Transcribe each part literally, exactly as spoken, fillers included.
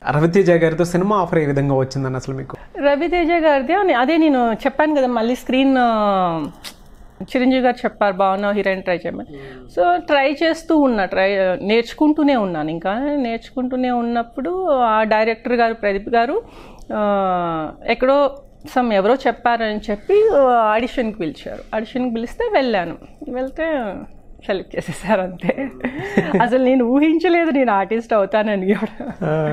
రవితేజ గారితో cinema offer ఏ విధంగా వచ్చిందని అసలు మీకు? రవితేజ గారిది అదే నేను చెప్పాను కదా, మళ్ళీ స్క్రీన్ చిరంజీవి గారు చెప్పారు బాగున్నావు హీరోయిన్ ట్రై చేయమని. సో ట్రై చేస్తూ ఉన్నా, ట్రై నేర్చుకుంటూనే ఉన్నాను. ఇంకా నేర్చుకుంటూనే ఉన్నప్పుడు ఆ డైరెక్టర్ గారు ప్రదీప్ గారు ఎక్కడో సమ్ ఎవరో చెప్పారని చెప్పి ఆడిషన్కి పిలిచారు. ఆడిషన్కి పిలిస్తే వెళ్ళాను. వెళ్తే సెలెక్ట్ చేసేసారు అంతే. అసలు నేను ఊహించలేదు నేను ఆర్టిస్ట్ అవుతానని కూడా.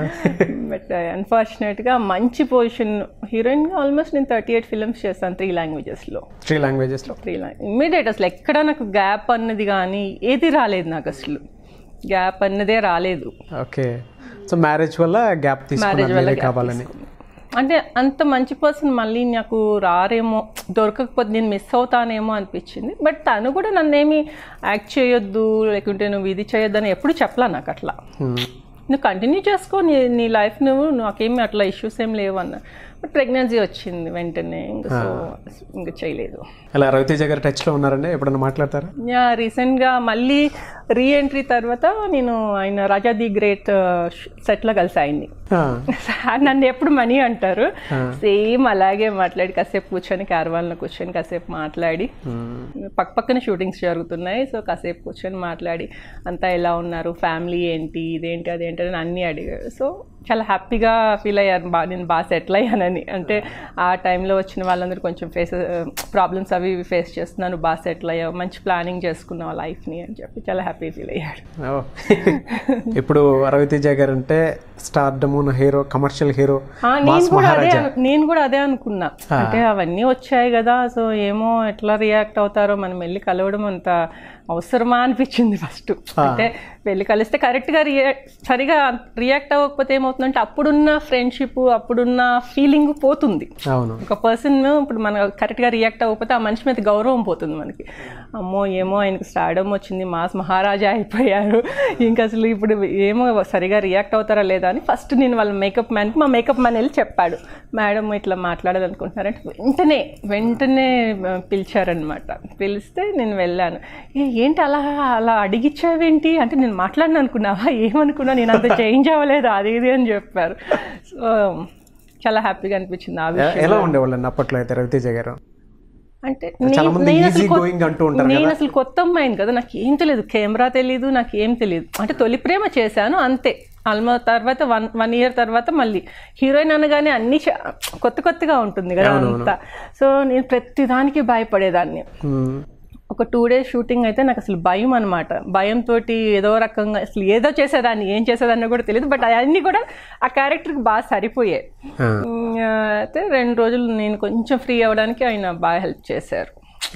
బట్ అన్ఫార్చునేట్గా మంచి పొజిషన్ హీరోయిన్గా ఆల్మోస్ట్ నేను థర్టీ ఎయిట్ ఫిల్మ్స్ చేస్తాను త్రీ లాంగ్వేజెస్లో. త్రీ లాంగ్వేజెస్లో త్రీ లాంగ్వేజ్ ఇమ్మీడియట్ అసలు ఎక్కడ నాకు గ్యాప్ అన్నది కానీ ఏది రాలేదు. నాకు అసలు గ్యాప్ అన్నదే రాలేదు. ఓకే. సో మ్యారేజ్ వల్ల గ్యాప్ తీసుకున్నాను కావాలని. అంటే అంత మంచి పర్సన్ మళ్ళీ నాకు రారేమో, దొరకకపోతే నేను మిస్ అవుతానేమో అనిపించింది. బట్ తను కూడా నన్నేమి యాక్ట్ చేయొద్దు లేకుంటే నువ్వు ఇది చేయొద్దు అని ఎప్పుడు చెప్పలా నాకు. అట్లా నువ్వు కంటిన్యూ చేసుకో నీ నీ లైఫ్, నువ్వు నాకేమి అట్లా ఇష్యూస్ ఏం లేవు అన్న. బట్ ప్రెగ్నెన్సీ వచ్చింది వెంటనే, ఇంకా సో ఇంకా చేయలేదు. అలా రవితేజ గారు టచ్లో ఉన్నారండి, ఎప్పుడన్నా మాట్లాడతారా? యా, రీసెంట్గా మళ్ళీ రీ ఎంట్రీ తర్వాత నేను ఆయన రాజా ది గ్రేట్ సెట్లో కలిసి ఆయన్ని. నన్ను ఎప్పుడు మనీ అంటారు, సేమ్ అలాగే మాట్లాడి కాసేపు కూర్చొని క్యారవాన్లో కూర్చొని కాసేపు మాట్లాడి, పక్క పక్కన షూటింగ్స్ జరుగుతున్నాయి. సో కాసేపు కూర్చొని మాట్లాడి అంతా ఎలా ఉన్నారు, ఫ్యామిలీ ఏంటి, ఇదేంటి అదేంటి అని అన్నీ అడిగారు. సో చాలా హ్యాపీగా ఫీల్ అయ్యాను, బా నేను బాగా సెటిల్ అయ్యానని. అంటే ఆ టైంలో వచ్చిన వాళ్ళందరూ కొంచెం ఫేస్ ప్రాబ్లమ్స్ అవి ఇవి ఫేస్ చేస్తున్నాను, బాగా సెటిల్ అయ్యావు, మంచి ప్లానింగ్ చేసుకున్నావు లైఫ్ని అని చెప్పి చాలా హ్యాపీ ఫీల్ అయ్యాడు. ఇప్పుడు రవితేజ గారు అంటే స్టార్డమ్ హీరో, కమర్షియల్ హీరో. నేను కూడా అదే నేను కూడా అదే అనుకున్నా. అంటే అవన్నీ వచ్చాయి కదా, సో ఏమో ఎట్లా రియాక్ట్ అవుతారో, మనం వెళ్ళి కలవడం అంత అవసరమా అనిపించింది ఫస్ట్. అంటే వెళ్ళి కలిస్తే కరెక్ట్గా రియాక్ట్ సరిగా రియాక్ట్ అవ్వకపోతే ఏమవుతుందంటే అప్పుడున్న ఫ్రెండ్షిప్, అప్పుడున్న ఫీలింగ్ పోతుంది. ఒక పర్సన్ ఇప్పుడు మన కరెక్ట్గా రియాక్ట్ అవ్వకపోతే ఆ మనిషి మీద గౌరవం పోతుంది మనకి. అమ్మో ఏమో ఆయనకు స్టార్డమ్ వచ్చింది, మాస్ మహారాజా అయిపోయారు, ఇంకా అసలు ఇప్పుడు ఏమో సరిగా రియాక్ట్ అవుతారా లేదా అని ఫస్ట్ నేను వాళ్ళ మేకప్ మ్యాన్కి, మా మేకప్ మ్యాన్ వెళ్ళి చెప్పాడు, మేడం ఇట్లా మాట్లాడాలనుకుంటున్నారంటే వెంటనే వెంటనే పిలిచారనమాట. పిలిస్తే నేను వెళ్ళాను. ఏంటి అలా అలా అడిగిచ్చావేంటి అంటే, నేను మాట్లాడిన అనుకున్నావా, ఏమనుకున్నా, నేను అంత చేంజ్ అవ్వలేదు అది ఇది అని చెప్పారు. సో చాలా హ్యాపీగా అనిపించింది. ఆ విషయం ఎలా ఉండేవాళ్ళండి అప్పట్లో అయితే రవితేజ గారు? అంటే నేను అసలు కొత్త అమ్మాయిని కదా, నాకు ఏం తెలియదు, కెమెరా తెలీదు, నాకు ఏం తెలియదు. అంటే తొలి ప్రేమ చేశాను అంతే. ఆల్మోస్ట్ తర్వాత వన్ వన్ ఇయర్ తర్వాత మళ్ళీ హీరోయిన్ అనగానే అన్ని కొత్త కొత్తగా ఉంటుంది కదా అంతా. సో నేను ప్రతిదానికి భయపడేదాన్ని. ఒక టూ డేస్ షూటింగ్ అయితే నాకు అసలు భయం అనమాట. భయంతో ఏదో రకంగా అసలు ఏదో చేసేదాన్ని, ఏం చేసేదాన్ని కూడా తెలియదు. బట్ అవన్నీ కూడా ఆ క్యారెక్టర్కి బాగా సరిపోయాయి. అయితే రెండు రోజులు నేను కొంచెం ఫ్రీ అవ్వడానికి ఆయన బాగా హెల్ప్ చేశారు.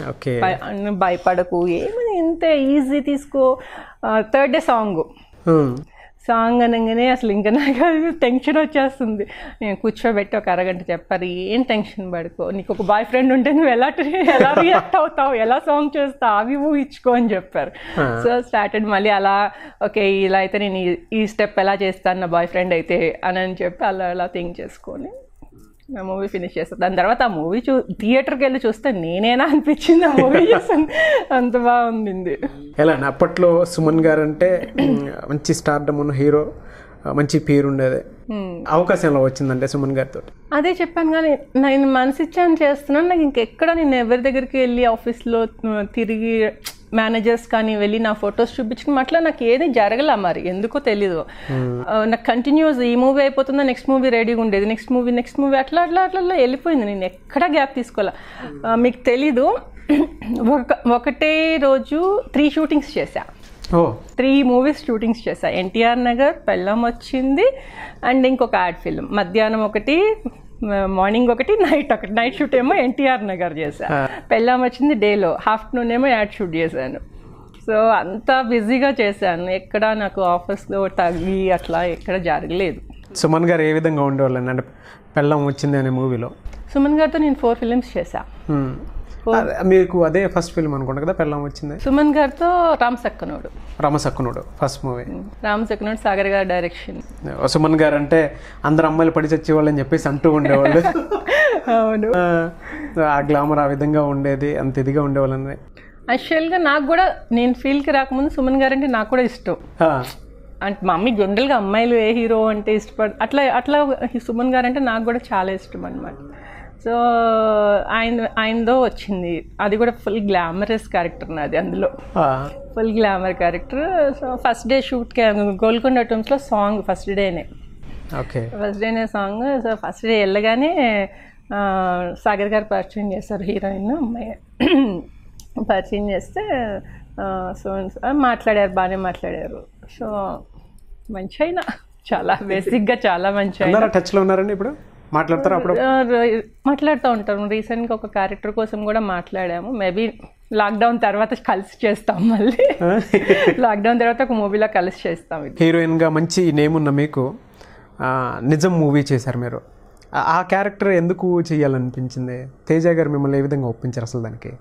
భయపడకు, ఏమని ఇంత ఈజీ తీసుకో. థర్డ్ డే సాంగ్ సాంగ్ అనగానే అసలు ఇంకా నాకు టెన్షన్ వచ్చేస్తుంది. నేను కూర్చోబెట్టి ఒక అరగంట చెప్పారు, ఏం టెన్షన్ పడుకో, నీకు ఒక బాయ్ ఫ్రెండ్ ఉంటే నువ్వు ఎలా ఎలా రియాక్ట్ అవుతావు, ఎలా సాంగ్ చేస్తావు, అవి ఊహించుకో అని చెప్పారు. సో స్టార్టెడ్ మళ్ళీ అలా, ఓకే ఇలా అయితే నేను ఈ స్టెప్ ఎలా చేస్తాను నా బాయ్ ఫ్రెండ్ అయితే అని అని చెప్పి అలా అలా థింక్ చేసుకొని ఆ మూవీ ఫినిష్ చేస్తాను. దాని తర్వాత ఆ మూవీ చూ థియేటర్కి వెళ్ళి చూస్తే నేనేనా అనిపించింది ఆ మూవీ చూసాను, అంత బాగుంది. ఎలా అప్పట్లో సుమన్ గారు అంటే మంచి స్టార్డమ్ ఉన్న హీరో, మంచి పేరు ఉండేది. అవకాశం ఎలా వచ్చిందంటే సుమన్ గారితో? అదే చెప్పాను కానీ నేను మనసిచ్చాను చేస్తున్నాను. నాకు ఇంకెక్కడ నేను ఎవరి దగ్గరికి వెళ్ళి ఆఫీస్లో తిరిగి మేనేజర్స్ కానీ వెళ్ళి నా ఫొటోస్ చూపించడం అట్లా నాకు ఏది జరగలా, మరి ఎందుకో తెలీదు. నాకు కంటిన్యూస్ ఈ మూవీ అయిపోతుందా నెక్స్ట్ మూవీ రెడీగా ఉండేది, నెక్స్ట్ మూవీ నెక్స్ట్ మూవీ అట్లా అట్లా అట్లా వెళ్ళిపోయింది. నేను ఎక్కడా గ్యాప్ తీసుకోవాలా. మీకు తెలీదు, ఒక ఒకటే రోజు త్రీ షూటింగ్స్ చేశా, త్రీ మూవీస్ షూటింగ్స్ చేశా. ఎన్టీఆర్ నగర్, పెళ్ళం వచ్చింది అండ్ ఇంకొక యాడ్ ఫిల్మ్. మధ్యాహ్నం ఒకటి, మార్నింగ్ ఒకటి, నైట్ ఒకటి. నైట్ షూట్ ఏమో ఎన్టీఆర్ నగర్ చేశా, పెళ్ళాం వచ్చింది డేలో, ఆఫ్టర్నూన్ ఏమో యాడ్ షూట్ చేశాను. సో అంతా బిజీగా చేశాను, ఎక్కడ నాకు ఆఫీస్లో తగ్గి అట్లా ఎక్కడ జరగలేదు. సుమన్ గారు ఏ విధంగా ఉండేవాళ్ళండి అంటే పెళ్ళాం వచ్చింది అనే మూవీలో? సుమన్ గారితో నేను ఫోర్ ఫిలిమ్స్ చేశా. మీకు అదే ఫస్ట్ ఫిల్మ్ అనుకుంటా కదా పెళ్ళాం వచ్చింది? సుమన్ గారితో రామసక్కనోడు. Ramasakkanodu first movie. రామసక్కనోడు సాగర్ గారి డైరెక్షన్. సుమన్ గారు అంటే అందరు అమ్మాయిలు పడి చచ్చేవాళ్ళు అని చెప్పేసి అంటూ ఉండేవాళ్ళు. అవును, ఆ గ్లామర్ ఆ విధంగా ఉండేది, అంత ఇదిగా ఉండేవాళ్ళని. యాక్చువల్గా నాకు కూడా నేను ఫీల్డ్కి రాకముందు సుమన్ గారు అంటే నాకు కూడా ఇష్టం. అంటే మమ్మీ జనరల్గా అమ్మాయిలు ఏ హీరో అంటే ఇష్టపడ అట్లా అట్లా సుమన్ గారు అంటే నాకు కూడా చాలా ఇష్టం అనమాట. సో ఆయన ఆయనదో వచ్చింది, అది కూడా ఫుల్ గ్లామరస్ క్యారెక్టర్ నాది అందులో, full glamour character. So first day shoot Golconda టూమ్స్లో సాంగ్ ఫస్ట్ డేనే, ఓకే ఫస్ట్ డేనే సాంగ్. సో ఫస్ట్ డే వెళ్ళగానే సాగర్ గారు పరిచయం చేస్తారు, హీరోయిన్ అమ్మాయి పరిచయం చేస్తే సో మాట్లాడారు, బాగానే మాట్లాడారు. సో మంచి అయినా చాలా బేసిక్గా చాలా మంచి అయినా. టచ్లో ఉన్నారండి ఇప్పుడు? మాట్లాడతారు అప్పుడు? మాట్లాడుతూ ఉంటాము. రీసెంట్గా ఒక క్యారెక్టర్ కోసం కూడా మాట్లాడాము. మేబీ లాక్డౌన్ తర్వాత కలిసి చేస్తాం, మళ్ళీ లాక్డౌన్ తర్వాత ఒక మూవీలో కలిసి చేస్తాం. హీరోయిన్గా మంచి నేమ్ ఉన్న మీకు నిజం మూవీ చేశారు మీరు. ఆ క్యారెక్టర్ ఎందుకు చేయాలనిపించింది? తేజ గారు మిమ్మల్ని ఏ విధంగా ఒప్పించారు అసలు దానికి?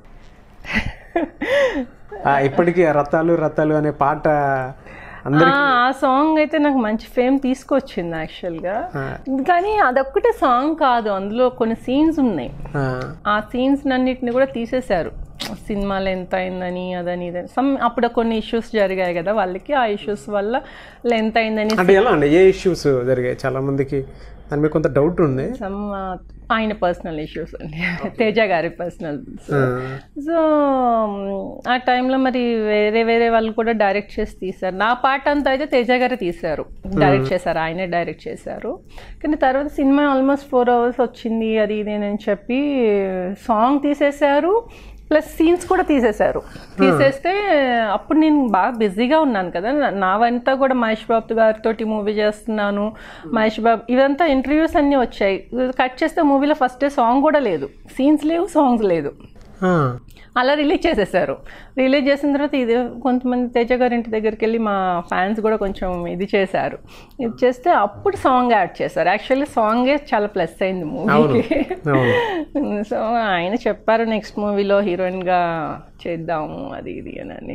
ఇప్పటికీ రత్తాలు రత్తాలు అనే పాట ఆ సాంగ్ అయితే నాకు మంచి ఫేమ్ తీసుకొచ్చింది యాక్చువల్గా. కానీ అదొక్కటే సాంగ్ కాదు, అందులో కొన్ని సీన్స్ ఉన్నాయి. ఆ సీన్స్ అన్నిటిని కూడా తీసేశారు సినిమాలో, ఎంత అయిందని అదని ఇదని సమ్ అప్పుడు కొన్ని ఇష్యూస్ జరిగాయి కదా వాళ్ళకి, ఆ ఇష్యూస్ వల్ల లెంత్ అయిందని. అంటే ఎలా అండి, ఏ ఇష్యూస్ జరిగాయి? చాలా మందికి దాని మీద కొంత డౌట్ ఉంది. సమ్ ఆయన పర్సనల్ ఇష్యూస్ అండి, తేజ గారి పర్సనల్. సో ఆ టైంలో మరి వేరే వేరే వాళ్ళు కూడా డైరెక్ట్ చేసి తీశారు. నా పాట అంతా అయితే తేజ గారే తీశారు, డైరెక్ట్ చేశారు, ఆయనే డైరెక్ట్ చేశారు. కానీ తర్వాత సినిమా ఆల్మోస్ట్ ఫోర్ అవర్స్ వచ్చింది అది ఇది అని చెప్పి సాంగ్ తీసేశారు, ప్లస్ సీన్స్ కూడా తీసేశారు. తీసేస్తే అప్పుడు నేను బాగా బిజీగా ఉన్నాను కదా, నావంతా కూడా మహేష్ బాబు గారితో మూవీ చేస్తున్నాను, మహేష్ బాబు ఇవంతా ఇంటర్వ్యూస్ అన్నీ వచ్చాయి. కట్ చేస్తే మూవీలో ఫస్ట్ డే సాంగ్ కూడా లేదు, సీన్స్ లేవు, సాంగ్స్ లేదు, అలా రిలీజ్ చేసేసారు. రిలీజ్ చేసిన తర్వాత ఇది కొంతమంది తేజ గారి ఇంటి దగ్గరికి వెళ్ళి మా ఫ్యాన్స్ కూడా కొంచెం ఇది చేశారు. ఇది చేస్తే అప్పుడు సాంగ్ యాడ్ చేశారు. యాక్చువల్లీ సాంగే చాలా ప్లస్ అయింది మూవీకి. సో ఆయన చెప్పారు నెక్స్ట్ మూవీలో హీరోయిన్గా చేద్దాము అది ఇది అని.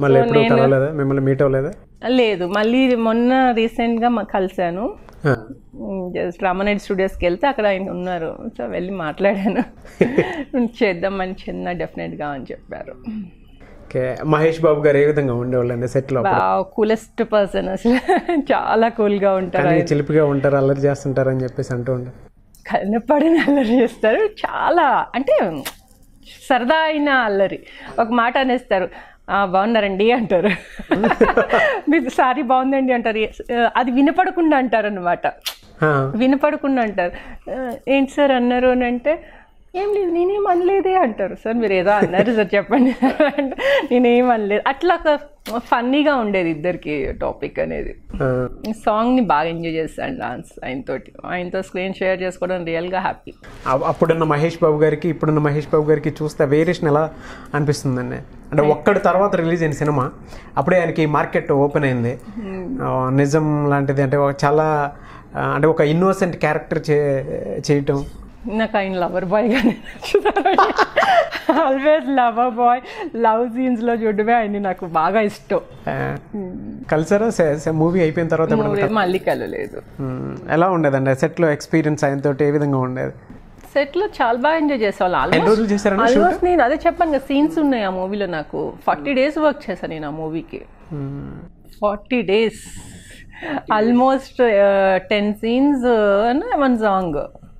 లేదు, మళ్ళీ మొన్న రీసెంట్గా కలిశాను, జస్ట్ రామనాయుడు స్టూడియోస్కి వెళ్తే అక్కడ ఆయన ఉన్నారు. సో వెళ్ళి మాట్లాడాను, చేద్దామని చిన్న డెఫినెట్గా అని చెప్పారు. మహేష్ బాబు గారు ఏ విధంగా ఉండేవాళ్ళండి సెట్లో? కూలెస్ట్ పర్సన్, అసలు చాలా కూల్గా ఉంటారు, చిలిపిగా ఉంటారు, అల్లరి చేస్తుంటారు అని చెప్పేసి అంటూ ఉంటారు. కనపడిన అల్లరి చేస్తారు, చాలా అంటే సరదా అయిన అల్లరి. ఒక మాట అనేస్తారు, బాగున్నారండి అంటారు, మీరు సారీ బాగుందండి అంటారు, అది వినపడకుండా అంటారు అనమాట, వినపడకుండా అంటారు. ఏంటి సార్ అన్నారు అని అంటే ఏం లేదు నేనేం అనలేదే అంటారు. సార్ మీరు ఏదో అన్నారు సార్ చెప్పండి అంటే నేనేం అనలేదు. అట్లా ఫన్నీగా ఉండేది ఇద్దరికి టాపిక్ అనేది. సాంగ్ని బాగా ఎంజాయ్ చేస్తాను డాన్స్ ఆయనతోటి, ఆయనతో స్క్రీన్ షేర్ చేసుకోవడం రియల్గా హ్యాపీ. అప్పుడున్న మహేష్ బాబు గారికి ఇప్పుడున్న మహేష్ బాబు గారికి చూస్తే వేరియేషన్ ఎలా అనిపిస్తుందండి? అంటే ఒక్కడి తర్వాత రిలీజ్ అయిన సినిమా అప్పుడే ఆయనకి మార్కెట్ ఓపెన్ అయింది. నిజం లాంటిది అంటే చాలా అంటే ఒక ఇన్నోసెంట్ క్యారెక్టర్ చే చేయటం. నాకు ఆయన లవర్ బాయ్గానే నచ్చుతారు, ఆల్వేస్ లవర్ బాయ్, లవ్ సీన్స్లో చూడమే ఆయన నాకు బాగా ఇష్టం. కలిసారా మూవీ అయిపోయిన తర్వాత? మళ్ళీ కలలేదు. ఎలా ఉండేదండి సెట్లో ఎక్స్పీరియన్స్ ఆయనతో? ఏ విధంగా ఉండేది? సెట్లో చాలా బాగా ఎంజాయ్ చేసేవాళ్ళు. ఆల్మోస్ట్ నేను అదే చెప్పాను కదా, సీన్స్ ఉన్నాయి ఆ మూవీలో. నాకు ఫార్టీ డేస్ వర్క్ చేశాను నేను ఆ మూవీకి, forty days almost ten scenes one song,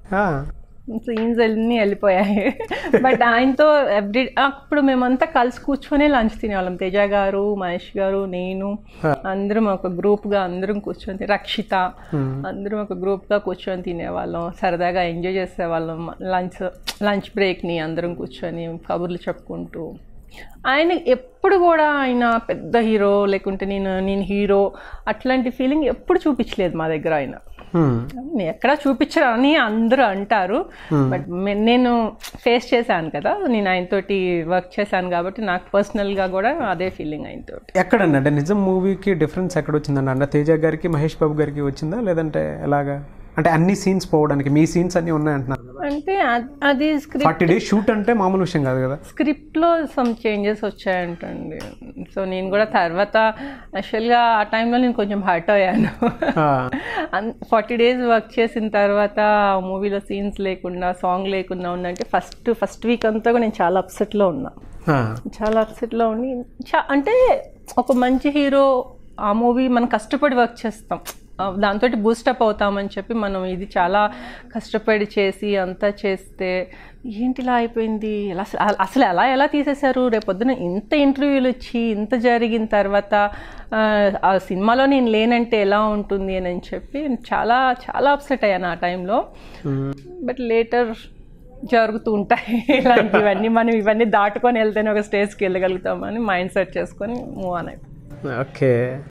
scenes అన్నీ వెళ్ళిపోయాయి. బట్ ఆయనతో ఎవ్రీ అప్పుడు మేమంతా కలిసి కూర్చొని లంచ్ తినేవాళ్ళం, తేజ గారు, మహేష్ గారు, నేను, అందరం ఒక గ్రూప్గా అందరం కూర్చొని, రక్షిత, అందరం ఒక గ్రూప్గా కూర్చొని తినేవాళ్ళం, సరదాగా ఎంజాయ్ చేసేవాళ్ళం. లంచ్ లంచ్ బ్రేక్ని అందరం కూర్చొని కబుర్లు చెప్పుకుంటూ. ఆయన ఎప్పుడు కూడా ఆయన పెద్ద హీరో లేకుంటే నేను నేను హీరో అట్లాంటి ఫీలింగ్ ఎప్పుడు చూపించలేదు మా దగ్గర. ఆయన ఎక్కడా చూపించరు అని అందరూ అంటారు, బట్ నేను ఫేస్ చేశాను కదా, నేను ఆయనతోటి వర్క్ చేశాను కాబట్టి నాకు పర్సనల్గా కూడా అదే ఫీలింగ్ ఆయనతో. ఎక్కడండి అంటే నిజం మూవీకి డిఫరెన్స్ ఎక్కడ వచ్చిందండి? అంటే తేజ గారికి మహేష్ బాబు గారికి వచ్చిందా లేదంటే ఎలాగా? అంటే అన్ని సీన్స్ పోవడానికి మీ సీన్స్ అన్ని ఉన్నాయంటున్నారు అంటే అది స్క్రిప్ట్, ఫార్టీ డేస్ షూట్ అంటే మామూలు విషయం కాదు కదా. స్క్రిప్ట్లో సమ్ చేంజెస్ వచ్చాయంటండి. సో నేను కూడా తర్వాత యాక్చువల్గా ఆ టైంలో నేను కొంచెం హర్ట్ అయ్యాను. ఫార్టీ డేస్ వర్క్ చేసిన తర్వాత మూవీలో సీన్స్ లేకుండా సాంగ్ లేకుండా ఉందంటే ఫస్ట్ ఫస్ట్ వీక్ అంతా కూడా నేను చాలా అప్సెట్లో ఉన్నా, చాలా అప్సెట్లో ఉండి చా అంటే ఒక మంచి హీరో ఆ మూవీ మనం కష్టపడి వర్క్ చేస్తాం, దాంతో బూస్టప్ అవుతామని చెప్పి మనం ఇది చాలా కష్టపడి చేసి అంతా చేస్తే ఏంటి ఇలా అయిపోయింది, ఎలా అసలు ఎలా ఎలా తీసేశారు, రేపొద్దున ఇంత ఇంటర్వ్యూలు ఇచ్చి ఇంత జరిగిన తర్వాత ఆ సినిమాలో నేను లేనంటే ఎలా ఉంటుంది అని చెప్పి చాలా చాలా అప్సెట్ అయ్యాను ఆ టైంలో. బట్ లేటర్ జరుగుతూ ఉంటాయి ఇలాంటివన్నీ, మనం ఇవన్నీ దాటుకొని వెళ్తేనే ఒక స్టేజ్కి వెళ్ళగలుగుతామని మైండ్ సెట్ చేసుకొని మూవ్ ఆన్ అయిపోయి. ఓకే.